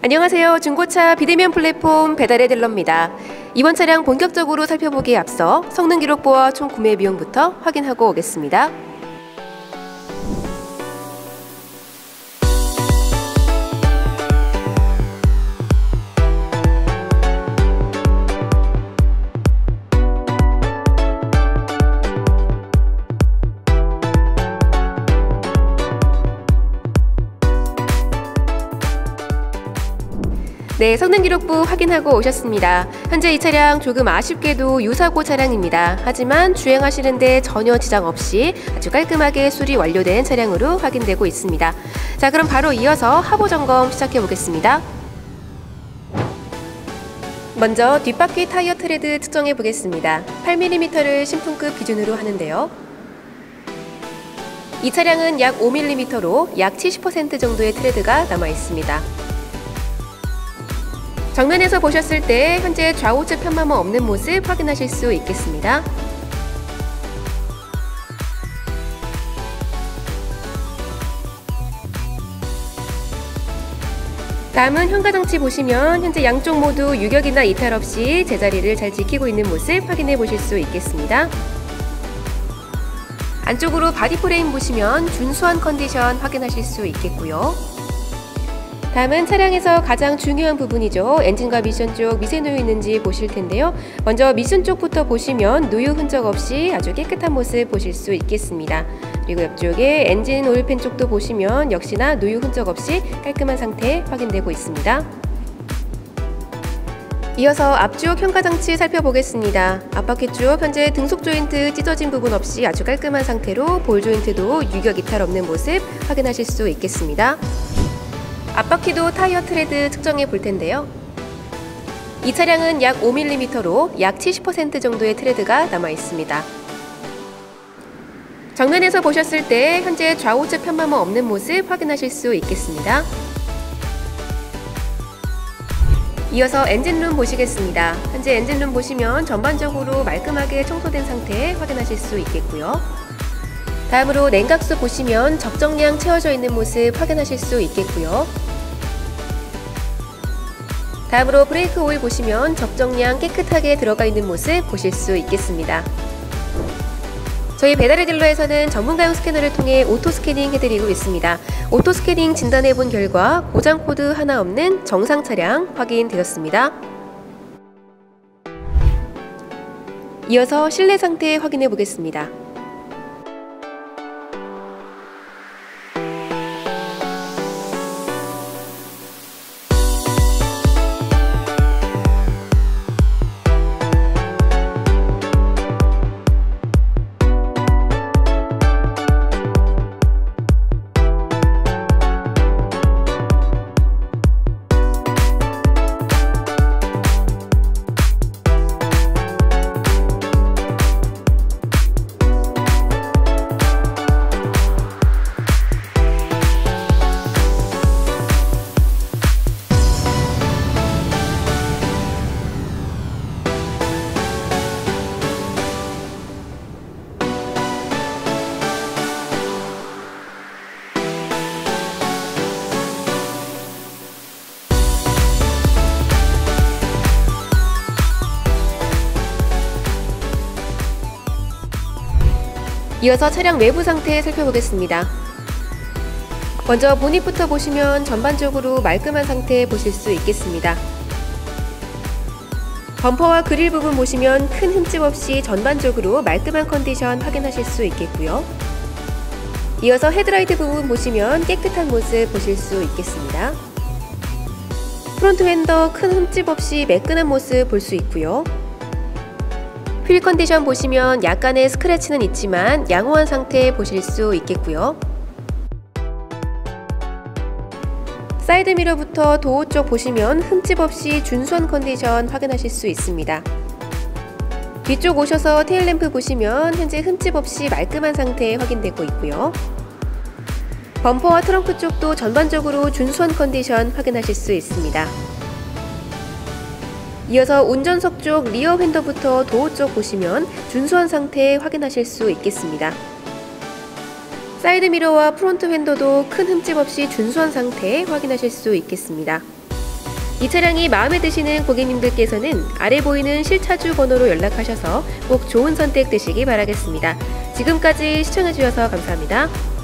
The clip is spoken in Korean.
안녕하세요. 중고차 비대면 플랫폼 배달의 딜러입니다. 이번 차량 본격적으로 살펴보기에 앞서 성능 기록부와 총 구매 비용부터 확인하고 오겠습니다. 네, 성능 기록부 확인하고 오셨습니다. 현재 이 차량 조금 아쉽게도 유사고 차량입니다. 하지만 주행하시는데 전혀 지장 없이 아주 깔끔하게 수리 완료된 차량으로 확인되고 있습니다. 자, 그럼 바로 이어서 하부 점검 시작해 보겠습니다. 먼저 뒷바퀴 타이어 트레드 측정해 보겠습니다. 8mm를 신품급 기준으로 하는데요. 이 차량은 약 5mm로 약 70% 정도의 트레드가 남아 있습니다. 정면에서 보셨을 때 현재 좌우측 편마모 없는 모습 확인하실 수 있겠습니다. 다음은 현가장치 보시면 현재 양쪽 모두 유격이나 이탈 없이 제자리를 잘 지키고 있는 모습 확인해 보실 수 있겠습니다. 안쪽으로 바디 프레임 보시면 준수한 컨디션 확인하실 수 있겠고요. 다음은 차량에서 가장 중요한 부분이죠. 엔진과 미션 쪽 미세 누유 있는지 보실 텐데요. 먼저 미션 쪽부터 보시면 누유 흔적 없이 아주 깨끗한 모습 보실 수 있겠습니다. 그리고 옆쪽에 엔진 오일팬 쪽도 보시면 역시나 누유 흔적 없이 깔끔한 상태 확인되고 있습니다. 이어서 앞쪽 현가장치 살펴보겠습니다. 앞바퀴 쪽 현재 등속 조인트 찢어진 부분 없이 아주 깔끔한 상태로 볼 조인트도 유격 이탈 없는 모습 확인하실 수 있겠습니다. 앞바퀴도 타이어 트레드 측정해 볼 텐데요. 이 차량은 약 5mm로 약 70% 정도의 트레드가 남아 있습니다. 정면에서 보셨을 때 현재 좌우측 편마모 없는 모습 확인하실 수 있겠습니다. 이어서 엔진룸 보시겠습니다. 현재 엔진룸 보시면 전반적으로 말끔하게 청소된 상태 확인하실 수 있겠고요. 다음으로 냉각수 보시면 적정량 채워져 있는 모습 확인하실 수 있겠고요. 다음으로 브레이크 오일 보시면 적정량 깨끗하게 들어가 있는 모습 보실 수 있겠습니다. 저희 배달의 딜러에서는 전문가용 스캐너를 통해 오토 스캐닝 해드리고 있습니다. 오토 스캐닝 진단해 본 결과 고장 코드 하나 없는 정상 차량 확인되었습니다. 이어서 실내 상태 확인해 보겠습니다. 이어서 차량 외부 상태 살펴보겠습니다. 먼저 보닛부터 보시면 전반적으로 말끔한 상태 보실 수 있겠습니다. 범퍼와 그릴 부분 보시면 큰 흠집 없이 전반적으로 말끔한 컨디션 확인하실 수 있겠고요. 이어서 헤드라이트 부분 보시면 깨끗한 모습 보실 수 있겠습니다. 프론트 휀더 큰 흠집 없이 매끈한 모습 볼 수 있고요. 휠 컨디션 보시면 약간의 스크래치는 있지만 양호한 상태 보실 수 있겠고요. 사이드 미러부터 도어 쪽 보시면 흠집 없이 준수한 컨디션 확인하실 수 있습니다. 뒤쪽 오셔서 테일램프 보시면 현재 흠집 없이 말끔한 상태 확인되고 있고요. 범퍼와 트렁크 쪽도 전반적으로 준수한 컨디션 확인하실 수 있습니다. 이어서 운전석 쪽 리어 휀더부터 도어 쪽 보시면 준수한 상태 확인하실 수 있겠습니다. 사이드 미러와 프론트 휀더도 큰 흠집 없이 준수한 상태 확인하실 수 있겠습니다. 이 차량이 마음에 드시는 고객님들께서는 아래 보이는 실차주 번호로 연락하셔서 꼭 좋은 선택 되시기 바라겠습니다. 지금까지 시청해주셔서 감사합니다.